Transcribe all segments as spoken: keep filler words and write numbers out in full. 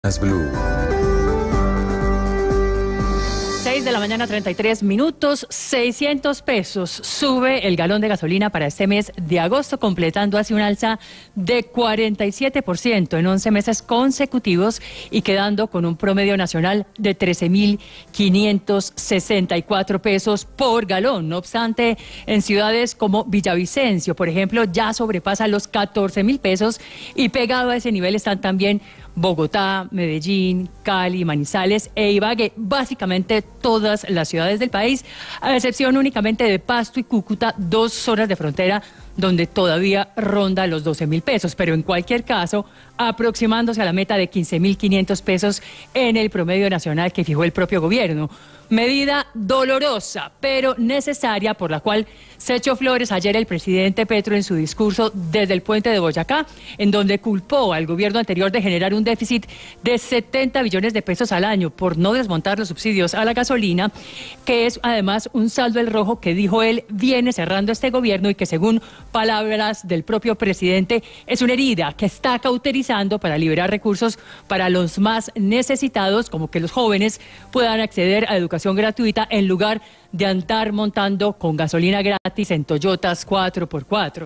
Blue. seis de la mañana, treinta y tres minutos, seiscientos pesos sube el galón de gasolina para este mes de agosto, completando así un alza de cuarenta y siete por ciento en once meses consecutivos y quedando con un promedio nacional de trece mil quinientos sesenta y cuatro pesos por galón. No obstante, en ciudades como Villavicencio, por ejemplo, ya sobrepasa los catorce mil pesos y pegado a ese nivel están también Bogotá, Medellín, Cali, Manizales e Ibagué, básicamente todas las ciudades del país, a excepción únicamente de Pasto y Cúcuta, dos zonas de frontera donde todavía ronda los doce mil pesos, pero en cualquier caso, aproximándose a la meta de quince mil quinientos pesos en el promedio nacional que fijó el propio gobierno. Medida dolorosa, pero necesaria, por la cual se echó flores ayer el presidente Petro en su discurso desde el puente de Boyacá, en donde culpó al gobierno anterior de generar un déficit de setenta billones de pesos al año por no desmontar los subsidios a la gasolina, que es además un saldo el rojo que, dijo él, viene cerrando este gobierno y que, según palabras del propio presidente, es una herida que está cauterizando para liberar recursos para los más necesitados, como que los jóvenes puedan acceder a educación gratuita en lugar de andar montando con gasolina gratis en Toyotas cuatro por cuatro.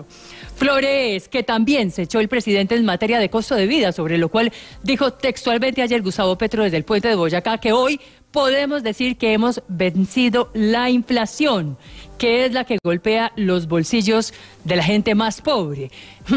Flores que también se echó el presidente en materia de costo de vida, sobre lo cual dijo textualmente ayer Gustavo Petro desde el puente de Boyacá que hoy podemos decir que hemos vencido la inflación, que es la que golpea los bolsillos de la gente más pobre.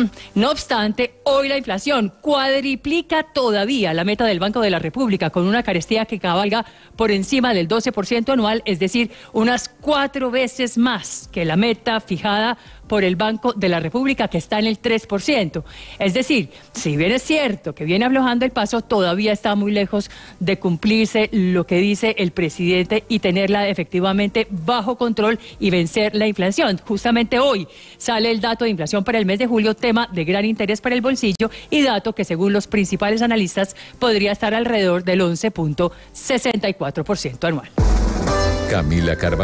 No obstante, hoy la inflación cuadriplica todavía la meta del Banco de la República, con una carestía que cabalga por encima del doce por ciento anual, es decir, unas cuatro veces más que la meta fijada por el Banco de la República, que está en el tres por ciento. Es decir, si bien es cierto que viene aflojando el paso, todavía está muy lejos de cumplirse lo que dice el presidente y tenerla efectivamente bajo control y vencer la inflación. Justamente hoy sale el dato de inflación para el mes de julio, tema de gran interés para el bolsillo y dato que, según los principales analistas, podría estar alrededor del once punto sesenta y cuatro por ciento anual. Camila Carvajal.